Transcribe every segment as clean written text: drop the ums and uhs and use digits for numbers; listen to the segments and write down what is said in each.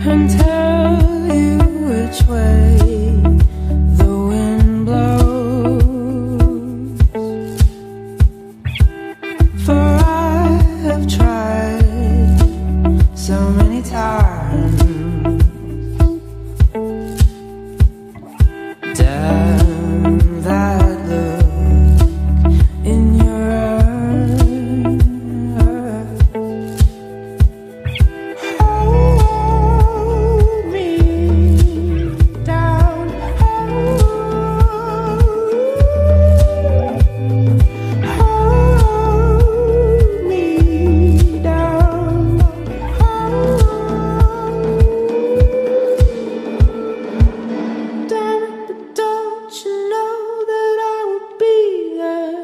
and tell you which way the wind blows. For I have tried so many times. Damn that look in your eyes. Hold me down, hold me down, damn it, but don't you know that I would be there?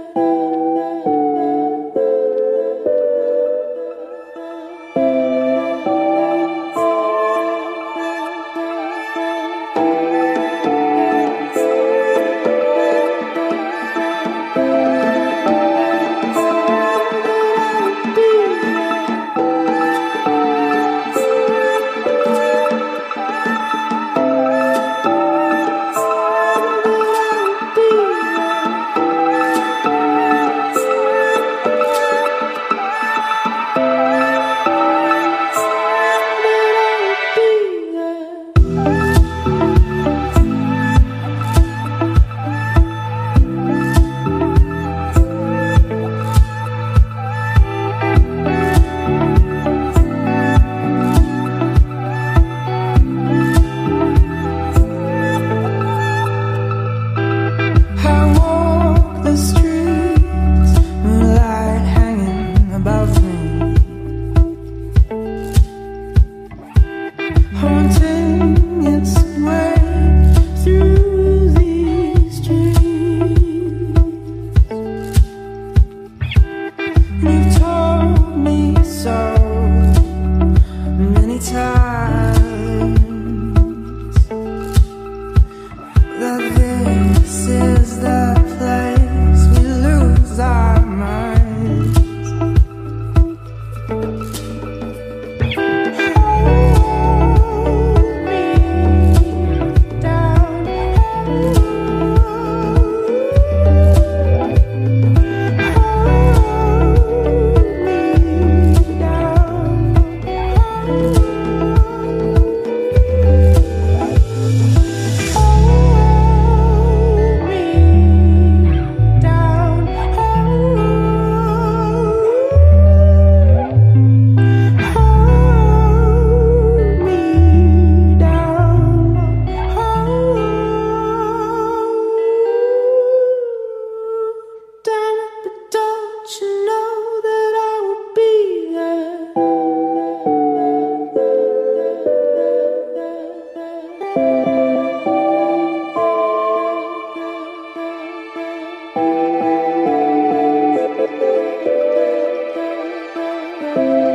Haunting its way through these dreams. You've told me so many times that this is the place we lose our minds. Thank you.